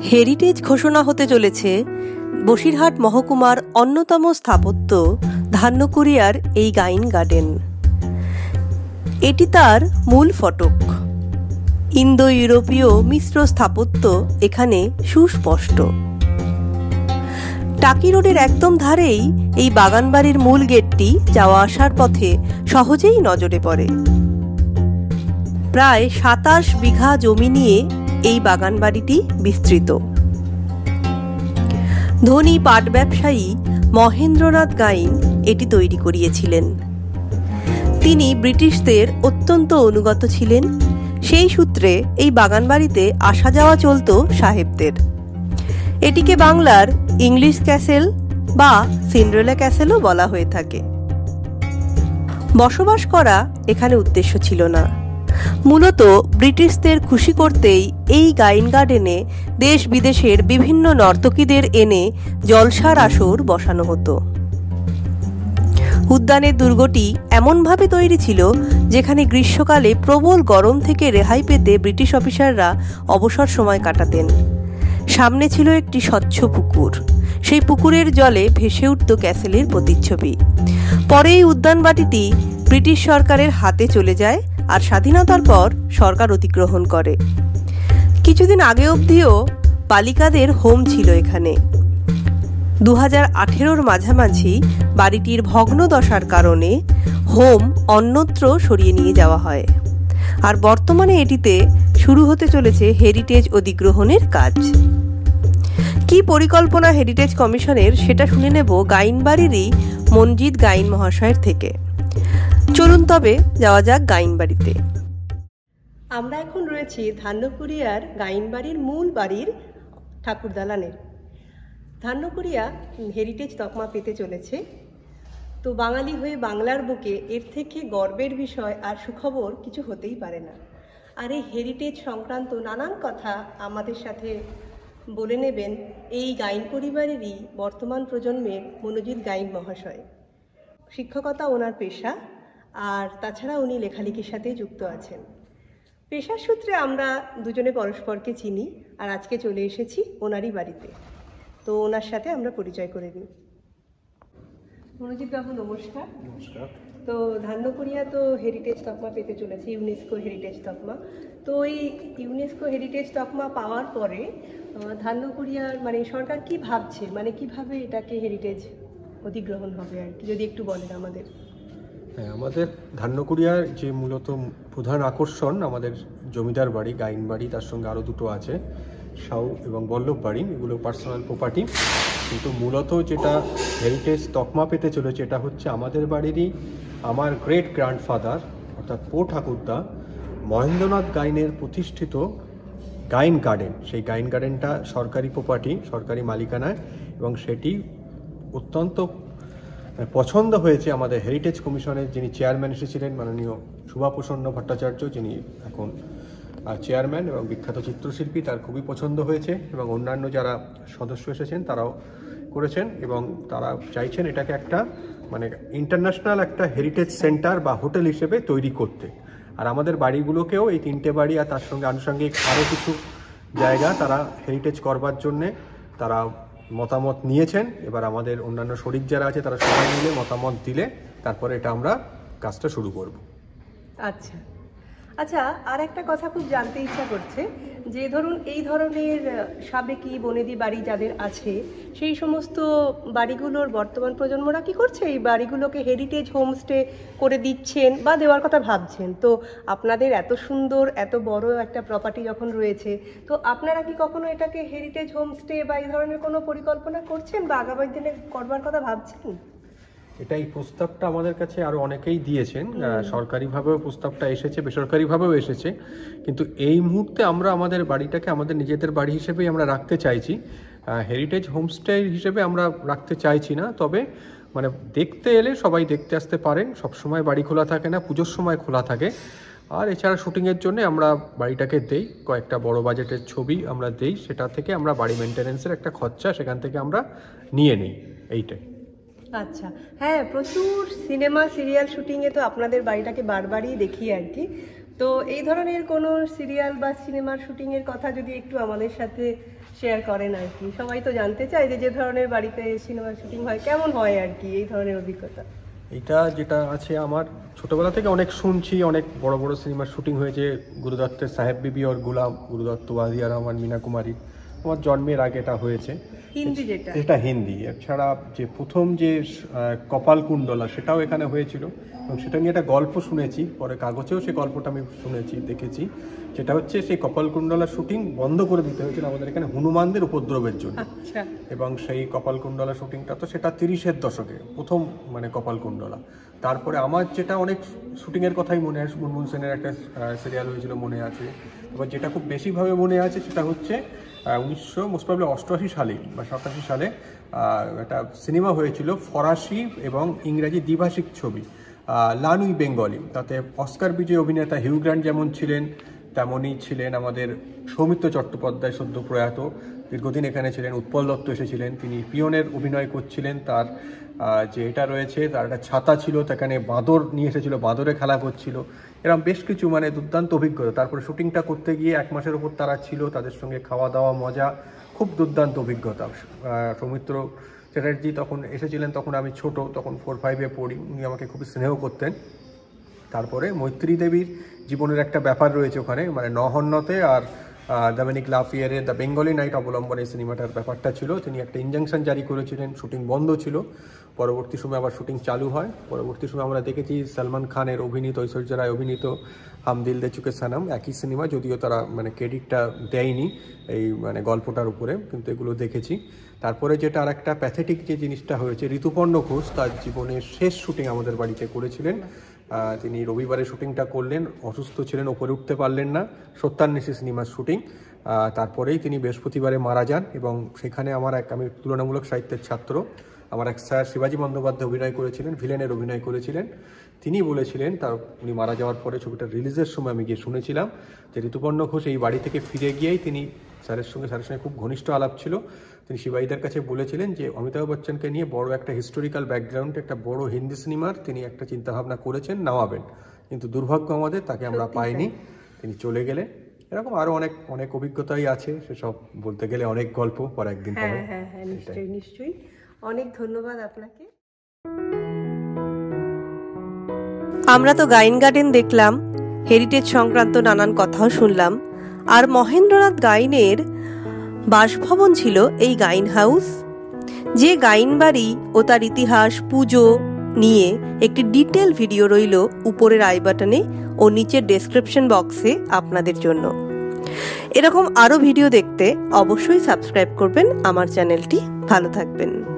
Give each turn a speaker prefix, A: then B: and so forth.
A: Heritage ঘোষণা হতে চলেছে বসিরহাট মহকুমার অন্যতম স্থাপত্য ধান্যকুড়িয়ার এই গাইন গার্ডেন। এটি তার মূল ফটক। ইন্দো ইউরোপীয় মিশ্র স্থাপত্য এখানে সুস্পষ্ট। টাকি রোডের একদম ধারেই এই বাগানবাড়ির মূল গেটটি যাওয়া আসার পথে সহজেই নজরে পড়ে। প্রায় ২৭ বিঘা জমি নিয়ে এই বাগানবাড়িটি বিস্তৃত। ধনী পাট ব্যবসায়ী মহেন্দ্রনাথ গাইন এটি তৈরি করিয়েছিলেন। তিনি ব্রিটিশদের অত্যন্ত অনুগত ছিলেন। সেই সূত্রে এই বাগানবাড়িতে আসা যাওয়া চলত সাহেবদের। এটিকে বাংলার ইংলিশ ক্যাসেল বা সিন্ড্রেলা ক্যাসেলও বলা হয়ে থাকে। বসবাস করা এখানে উদ্দেশ্য ছিল না, মূলত ব্রিটিশদের খুশি করতেই এই গাইন গার্ডেনে দেশ বিদেশের বিভিন্ন নর্তকীদের এনে জলসার আসর বসানো হতো। উদ্যানের দুর্গটি এমনভাবে তৈরি ছিল যেখানে গ্রীষ্মকালে প্রবল গরম থেকে রেহাই পেতে ব্রিটিশ অফিসাররা অবসর সময় কাটাতেন। সামনে ছিল একটি স্বচ্ছ পুকুর। সেই পুকুরের জলে ভেসে উঠত ক্যাসেলের প্রতিচ্ছবি। পরে এই উদ্যানবাটিটি ব্রিটিশ সরকারের হাতে চলে যায় আর স্বাধীনতার পর সরকার অধিগ্রহণ করে। কিছুদিন আগে অবধিও বালিকাদের হোম ছিল এখানে। ২০১৮-র মাঝামাঝি বাড়িটির ভগ্নদশার কারণে হোম অন্যত্র সরিয়ে নিয়ে যাওয়া হয়। আর বর্তমানে এটিতে শুরু হতে চলেছে হেরিটেজ অধিগ্রহণের কাজ। কি পরিকল্পনা হেরিটেজ কমিশনের সেটা শুনে নেব গাইনবাড়িরই মনজিৎ গাইন মহাশয়ের থেকে। চলুন তবে যাওয়া যাক গাইনবাড়িতে। আমরা এখন রয়েছি ধান্যকুড়িয়ার গাইনবাড়ির মূল বাড়ির ঠাকুরদালানে। ধান্যকুড়িয়া হেরিটেজ তকমা পেতে চলেছে। তো বাঙালি হয়ে বাংলার বুকে এর থেকে গর্বের বিষয় আর সুখবর কিছু হতেই পারে না। আর এই হেরিটেজ সংক্রান্ত নানান কথা আমাদের সাথে বলে নেবেন এই গাইন পরিবারেরই বর্তমান প্রজন্মের মনোজিৎ গাইন মহাশয়। শিক্ষকতা ওনার পেশা, আর তাছাড়া উনি লেখালেখির সাথে যুক্ত আছেন। পেশার সূত্রে আমরা দুজনে পরস্পরকে চিনি, আর আজকে চলে এসেছি ওনারই বাড়িতে। তো ওনার সাথে আমরা পরিচয় করে নিই। মনোজিৎ বাবু নমস্কার।
B: নমস্কার।
A: তো ধান্যকুড়িয়া তো হেরিটেজ তকমা পেতে চলেছে, ইউনেস্কো হেরিটেজ তকমা। তো এই ইউনেস্কো হেরিটেজ তকমা পাওয়ার পরে ধান্যকুড়িয়ার মানে সরকার কি ভাবছে, মানে কিভাবে এটাকে হেরিটেজ অধিগ্রহণ হবে আর কি, যদি একটু বলেন আমাদের।
B: হ্যাঁ, আমাদের ধান্যকুড়িয়ার যে মূলত প্রধান আকর্ষণ আমাদের জমিদার বাড়ি, গাইন বাড়ি, তার সঙ্গে আরও দুটো আছে সাউ এবং বল্লভ বাড়ি, এগুলো পার্সোনাল প্রপার্টি। কিন্তু মূলত যেটা হেরিটেজ তকমা পেতে চলেছে এটা হচ্ছে আমাদের বাড়িরই আমার গ্রেট গ্র্যান্ডফাদার অর্থাৎ পো ঠাকুরদা মহেন্দ্রনাথ গাইনের প্রতিষ্ঠিত গাইন গার্ডেন। সেই গাইন গার্ডেনটা সরকারি প্রপার্টি, সরকারি মালিকানায়, এবং সেটি অত্যন্ত পছন্দ হয়েছে আমাদের হেরিটেজ কমিশনের যিনি চেয়ারম্যান এসেছিলেন মাননীয় শুভাপ্রসন্ন ভট্টাচার্য, যিনি এখন চেয়ারম্যান এবং বিখ্যাত চিত্রশিল্পী, তার খুবই পছন্দ হয়েছে। এবং অন্যান্য যারা সদস্য এসেছেন তারাও করেছেন, এবং তারা চাইছেন এটাকে একটা মানে ইন্টারন্যাশনাল একটা হেরিটেজ সেন্টার বা হোটেল হিসেবে তৈরি করতে। আর আমাদের বাড়িগুলোকেও এই 3টে বাড়ি আর তার সঙ্গে আনুষঙ্গিক আরও কিছু জায়গা তারা হেরিটেজ করবার জন্যে তারা মতামত নিয়েছেন। এবার আমাদের অন্যান্য শরিক যারা আছে তারা সবাই মিলে মতামত দিলে তারপরে এটা আমরা কাজটা শুরু করব।
A: আচ্ছা আচ্ছা, আর একটা কথা খুব জানতে ইচ্ছা করছে যে ধরুন এই ধরনের সাবেকি বনেদি বাড়ি যাদের আছে সেই সমস্ত বাড়িগুলোর বর্তমান প্রজন্মরা কি করছে, এই বাড়িগুলোকে হেরিটেজ হোমস্টে করে দিচ্ছেন বা দেওয়ার কথা ভাবছেন। তো আপনাদের এত সুন্দর এত বড় একটা প্রপার্টি যখন রয়েছে, তো আপনারা কি কখনো এটাকে হেরিটেজ হোমস্টে বা এই ধরনের কোনো পরিকল্পনা করছেন বা আগামী দিনে করবার কথা ভাবছেন?
B: এটাই প্রস্তাবটা আমাদের কাছে আরও অনেকেই দিয়েছেন। সরকারিভাবেও প্রস্তাবটা এসেছে, বেসরকারিভাবেও এসেছে। কিন্তু এই মুহূর্তে আমরা আমাদের বাড়িটাকে আমাদের নিজেদের বাড়ি হিসেবেই আমরা রাখতে চাইছি। হেরিটেজ হোমস্টে হিসেবে আমরা রাখতে চাইছি না। তবে মানে দেখতে এলে সবাই দেখতে আসতে পারেন। সবসময় বাড়ি খোলা থাকে না, পুজোর সময় খোলা থাকে। আর এছাড়া শুটিংয়ের জন্য আমরা বাড়িটাকে দেই, কয়েকটা বড় বাজেটের ছবি আমরা দেই, সেটা থেকে আমরা বাড়ি মেনটেন্যান্সের একটা খরচা সেখান থেকে আমরা নিয়ে নিই, এইটাই।
A: আচ্ছা, হ্যাঁ, প্রচুর সিনেমা সিরিয়াল শুটিংয়ে তো আপনাদের বাড়িটাকে বারবারই দেখি আর কি। তো এই ধরনের কোনো সিরিয়াল বা সিনেমার শুটিং এর কথা যদি একটু আমাদের সাথে শেয়ার করেন আর কি, সবাই তো জানতে চায় যে যে ধরনের বাড়িতে সিনেমার শুটিং হয় কেমন হয় আর কি, এই ধরনের অভিজ্ঞতা।
B: এটা যেটা আছে, আমার ছোটবেলা থেকে অনেক শুনছি, অনেক বড় বড় সিনেমার শুটিং হয়েছে, গুরুদত্তের সাহেব বিবি ওর গুলাম, গুরুদত্ত, ওয়াজিয়া রহমান, মীনা কুমারী, আমার জন্মের আগে এটা হয়েছে,
A: হিন্দি
B: যেটা হিন্দি। এছাড়া যে প্রথম যে কপালকুণ্ডলা সেটাও এখানে হয়েছিল, এবং সেটা নিয়ে একটা গল্প শুনেছি, পরে কাগজেও সেই গল্পটা আমি শুনেছি, দেখেছি। যেটা হচ্ছে সেই কপালকুণ্ডলা শুটিং বন্ধ করে দিতে হয়েছিল আমাদের এখানে হনুমানদের উপদ্রবের জন্য। এবং সেই কপালকুণ্ডলা শুটিংটা তো সেটা 30-এর দশকে প্রথম মানে কপালকুণ্ডলা। তারপরে আমার যেটা অনেক শুটিংয়ের কথাই মনে আছে, মুনমুন সেনের একটা সিরিয়াল হয়েছিল মনে আছে। এবার যেটা খুব বেশিভাবে মনে আছে সেটা হচ্ছে 1988 সালে বা 87 সালে একটা সিনেমা হয়েছিল, ফরাসি এবং ইংরাজি দ্বিভাষিক ছবি, লানুই বেঙ্গলি। তাতে অস্কার বিজয়ী অভিনেতা হিউ গ্র্যান্ট যেমন ছিলেন, তেমনই ছিলেন আমাদের সৌমিত্র চট্টোপাধ্যায়, সদ্য প্রয়াত, দীর্ঘদিন এখানে ছিলেন। উৎপল দত্ত এসেছিলেন, তিনি পিয়নের অভিনয় করছিলেন। তার যে এটা রয়েছে, তার একটা ছাতা ছিল, সেখানে বাঁদর নিয়ে এসেছিল, বাঁদরে খেলা করছিল। এরকম বেশ কিছু মানে দুর্দান্ত অভিজ্ঞতা। তারপরে শুটিংটা করতে গিয়ে 1 মাসের ওপর তারা ছিল, তাদের সঙ্গে খাওয়া দাওয়া মজা, খুব দুর্দান্ত অভিজ্ঞতা। সৌমিত্র চ্যাটার্জি তখন এসেছিলেন, তখন আমি ছোট, তখন 4-5-এ পড়ি। উনি আমাকে খুবই স্নেহ করতেন। তারপরে মৈত্রী দেবীর জীবনের একটা ব্যাপার রয়েছে ওখানে, মানে নহন্যতে আর ডমিনিক লাফিয়ারের দ্য বেঙ্গলি নাইট অবলম্বনে সিনেমাটার ব্যাপারটা ছিল। তিনি একটা ইনজাংশন জারি করেছিলেন, শুটিং বন্ধ ছিল, পরবর্তী সময় আবার শুটিং চালু হয়। পরবর্তী সময় আমরা দেখেছি সলমান খানের অভিনীত, ঐশ্বর্যা রায় অভিনীত হাম দিল দে চুকে সনম, একই সিনেমা, যদিও তারা মানে ক্রেডিটটা দেয়নি এই মানে গল্পটার উপরে, কিন্তু এগুলো দেখেছি। তারপরে যেটা আর একটা প্যাথেটিক যে জিনিসটা হয়েছে, ঋতুপর্ণ ঘোষ তার জীবনের শেষ শুটিং আমাদের বাড়িতে করেছিলেন। তিনি রবিবারে শুটিংটা করলেন, অসুস্থ ছিলেন, ওপরে উঠতে পারলেন না, সত্যান্বেষী সিনেমার শুটিং। তারপরেই তিনি বৃহস্পতিবারে মারা যান। এবং সেখানে আমি তুলনামূলক সাহিত্যের ছাত্র, আমার এক স্যার শিবাজি বন্দ্যোপাধ্যায় অভিনয় করেছিলেন, ভিলেনের অভিনয় করেছিলেন। তিনি বলেছিলেন, উনি মারা যাওয়ার পরে ছবিটা রিলিজের সময় আমি গিয়ে শুনেছিলাম যে ঋতুপর্ণ ঘোষ এই বাড়ি থেকে ফিরে গিয়েই তিনি স্যারের সঙ্গে খুব ঘনিষ্ঠ আলাপ ছিল। তিনি শিবাইদের কাছে বলেছিলেন যে অমিতাভ বচ্চনকে নিয়ে বড় একটা হিস্টোরিক্যাল ব্যাকগ্রাউন্ড, একটা বড় হিন্দি সিনেমার তিনি একটা চিন্তাভাবনা করেছেন, নামাবেন, কিন্তু দুর্ভাগ্য আমাদের তাকে আমরা পাইনি, তিনি চলে গেলেন। এরকম আরো অনেক অনেক অভিজ্ঞতাই আছে, সেসব বলতে গেলে অনেক গল্প, পর একদিন পাবে।
A: হ্যাঁ, নিশ্চয়ই নিশ্চয়ই। অনেক ধন্যবাদ আপনাকে। আমরা তো গাইন গার্ডেন দেখলাম, হেরিটেজ সংক্রান্ত নানান কথাও শুনলাম, আর মহেন্দ্রনাথ গাইনের বাসভবন ছিল এই গাইন হাউস। যে গাইন বাড়ি ও তার ইতিহাস, পুজো নিয়ে একটি ডিটেল ভিডিও রইল উপরের আই বাটনে ও নিচের ডেসক্রিপশন বক্সে আপনাদের জন্য। এরকম আরও ভিডিও দেখতে অবশ্যই সাবস্ক্রাইব করবেন আমার চ্যানেলটি। ভালো থাকবেন।